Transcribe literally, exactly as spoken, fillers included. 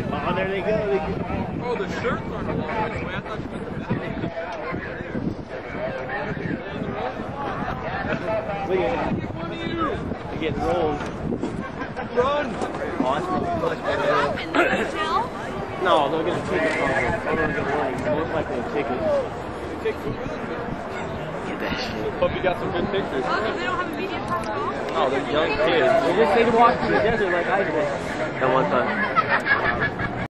Oh, there they go. They go. Oh, the shirts aren't along this way. I thought you meant the back. Look at it. What are you? They're getting rolled. Run! No, they'll get a ticket from them. I'm going to get warning. Most likely a ticket. Take some Get that shit. Hope you got some good pictures. Oh, they don't have a media pass at all? No, they're young kids. They just need to walk through the desert like I did. That one time.